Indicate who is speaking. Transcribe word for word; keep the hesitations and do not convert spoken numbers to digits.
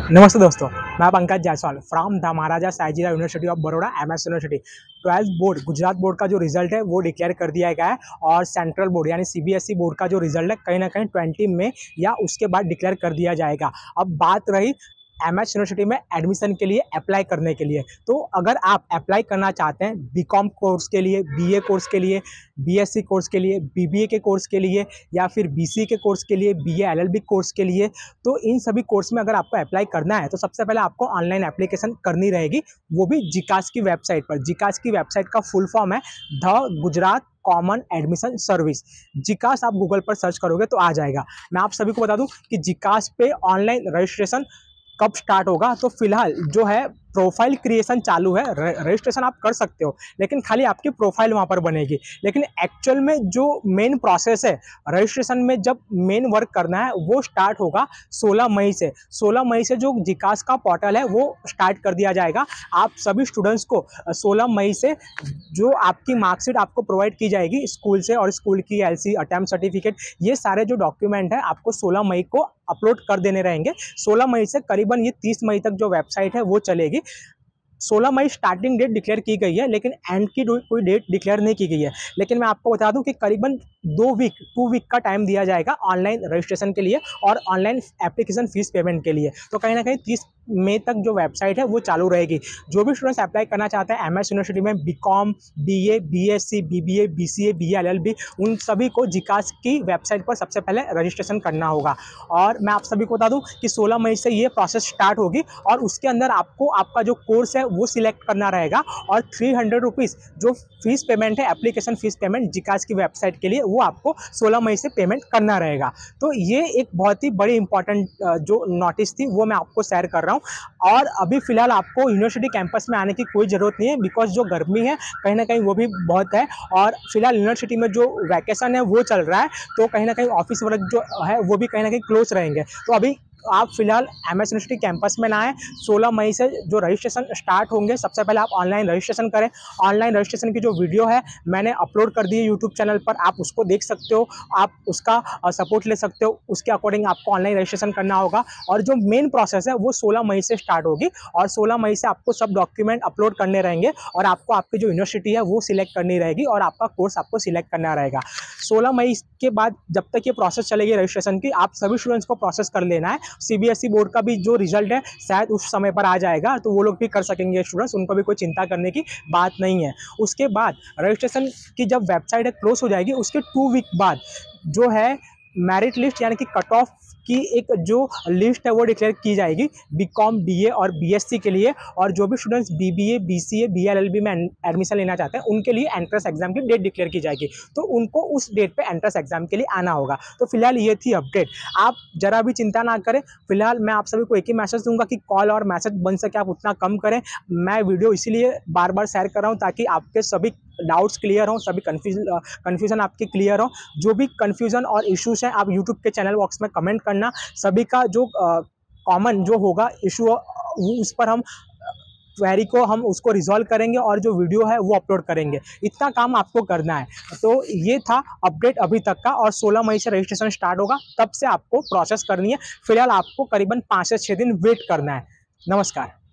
Speaker 1: नमस्ते दोस्तों, मैं Pankaj Jaiswal from the Maharaja Sayajirao university of Baroda M S university. Twelfth board Gujarat board का जो रिजल्ट है वो डिक्लेयर कर दिया गया है और सेंट्रल बोर्ड यानी सीबीएसई बोर्ड का जो रिजल्ट है कहीं ना कहीं ट्वेंटी में या उसके बाद डिक्लेयर कर दिया जाएगा। अब बात रही एम एस यूनिवर्सिटी में एडमिशन के लिए अप्लाई करने के लिए, तो अगर आप अप्लाई करना चाहते हैं बीकॉम कोर्स के लिए, बीए कोर्स के लिए, बीएससी कोर्स के लिए, बीबीए के कोर्स के लिए या फिर बीसीए के कोर्स के लिए, बीए एलएलबी कोर्स के लिए, तो इन सभी कोर्स में अगर आपको अप्लाई करना है तो सबसे पहले आपको ऑनलाइन एप्लीकेशन करनी रहेगी, वो भी जिकास की वेबसाइट पर। जिकास की वेबसाइट का फुल फॉर्म है the Gujarat common admission service. जिकास आप गूगल पर सर्च करोगे तो आ जाएगा। मैं आप सभी को बता दूं कि जिकास पे ऑनलाइन रजिस्ट्रेशन कब स्टार्ट होगा, तो फिलहाल जो है प्रोफाइल क्रिएशन चालू है। रजिस्ट्रेशन आप कर सकते हो लेकिन खाली आपकी प्रोफाइल वहां पर बनेगी, लेकिन एक्चुअल में जो मेन प्रोसेस है रजिस्ट्रेशन में जब मेन वर्क करना है वो स्टार्ट होगा सोलह मई से। सोलह मई से जो जिकास का पोर्टल है वो स्टार्ट कर दिया जाएगा। आप सभी स्टूडेंट्स को सोलह मई से जो आपकी मार्कशीट आपको प्रोवाइड की जाएगी स्कूल से, और स्कूल की एलसी, अटेम्प्ट सर्टिफिकेट, ये सारे जो डॉक्यूमेंट है आपको सोलह मई को अपलोड कर देने रहेंगे। सोलह मई से करीबन ये तीस मई तक जो वेबसाइट है वो चलेगी। सोलह मई स्टार्टिंग डेट डिक्लेयर की गई है लेकिन एंड की कोई डेट डिक्लेयर नहीं की गई है। लेकिन मैं आपको बता दूं कि करीबन दो वीक टू वीक का टाइम दिया जाएगा ऑनलाइन रजिस्ट्रेशन के लिए और ऑनलाइन एप्लीकेशन फीस पेमेंट के लिए। तो कहीं ना कहीं तीस मई तक जो वेबसाइट है वो चालू रहेगी। जो भी स्टूडेंट्स अप्लाई करना चाहते हैं एम एस यूनिवर्सिटी में BCom, BA, BSc, BBA, BCA, BA LLB, उन सभी को जिकास की वेबसाइट पर सबसे पहले रजिस्ट्रेशन करना होगा। और मैं आप सभी को बता दूं कि सोलह मई से ये प्रोसेस स्टार्ट होगी और उसके अंदर आपको आपका जो कोर्स है वो सिलेक्ट करना रहेगा और थ्री हंड्रेड रुपीज़ जो फीस पेमेंट है, एप्लीकेशन फीस पेमेंट जिकास की वेबसाइट के लिए, वो आपको सोलह मई से पेमेंट करना रहेगा। तो ये एक बहुत ही बड़ी इंपॉर्टेंट जो नोटिस थी वो मैं आपको शेयर कर रहा हूँ। और अभी फिलहाल आपको यूनिवर्सिटी कैंपस में आने की कोई ज़रूरत नहीं है, बिकॉज जो गर्मी है कहीं ना कहीं वो भी बहुत है और फिलहाल यूनिवर्सिटी में जो वैकेशन है वो चल रहा है, तो कहीं ना कहीं ऑफिस वर्क जो है वो भी कहीं ना कहीं क्लोज रहेंगे। तो अभी आप फिलहाल एम एस यूनिवर्सिटी कैंपस में ना आए। सोलह मई से जो रजिस्ट्रेशन स्टार्ट होंगे, सबसे पहले आप ऑनलाइन रजिस्ट्रेशन करें। ऑनलाइन रजिस्ट्रेशन की जो वीडियो है मैंने अपलोड कर दी है यूट्यूब चैनल पर, आप उसको देख सकते हो, आप उसका सपोर्ट ले सकते हो। उसके अकॉर्डिंग आपको ऑनलाइन रजिस्ट्रेशन करना होगा और जो मेन प्रोसेस है वो सोलह मई से स्टार्ट होगी और सोलह मई से आपको सब डॉक्यूमेंट अपलोड करने रहेंगे और आपको आपकी जो यूनिवर्सिटी है वो सिलेक्ट करनी रहेगी और आपका कोर्स आपको सिलेक्ट करना रहेगा। सोलह मई के बाद जब तक ये प्रोसेस चलेगी रजिस्ट्रेशन की, आप सभी स्टूडेंट्स को प्रोसेस कर लेना है। सीबीएसई बोर्ड का भी जो रिजल्ट है शायद उस समय पर आ जाएगा, तो वो लोग भी कर सकेंगे स्टूडेंट्स, उनको भी कोई चिंता करने की बात नहीं है। उसके बाद रजिस्ट्रेशन की जब वेबसाइट है क्लोज हो जाएगी, उसके टू वीक बाद जो है मेरिट लिस्ट यानी कि कट ऑफ की एक जो लिस्ट है वो डिक्लेयर की जाएगी बीकॉम, बीए और बीएससी के लिए। और जो भी स्टूडेंट्स बीबीए, बीसीए, बीएलएलबी में एडमिशन लेना चाहते हैं उनके लिए एंट्रेंस एग्जाम की डेट डिक्लेयर की जाएगी, तो उनको उस डेट पे एंट्रेंस एग्जाम के लिए आना होगा। तो फिलहाल ये थी अपडेट, आप जरा भी चिंता ना करें। फिलहाल मैं आप सभी को एक ही मैसेज दूंगा कि कॉल और मैसेज बन सके आप उतना कम करें। मैं वीडियो इसीलिए बार बार शेयर कर रहा हूँ ताकि आपके सभी डाउट्स क्लियर हो, सभी कन्फ्यूज कन्फ्यूजन आपके क्लियर हो। जो भी कन्फ्यूजन और इश्यूज हैं आप यूट्यूब के चैनल बॉक्स में कमेंट करना। सभी का जो कॉमन जो होगा इशू उस पर हम क्वेरी को हम उसको रिजॉल्व करेंगे और जो वीडियो है वो अपलोड करेंगे। इतना काम आपको करना है। तो ये था अपडेट अभी तक का और सोलह मई से रजिस्ट्रेशन स्टार्ट होगा, तब से आपको प्रोसेस करनी है। फिलहाल आपको करीबन पाँच से छः दिन वेट करना है। नमस्कार।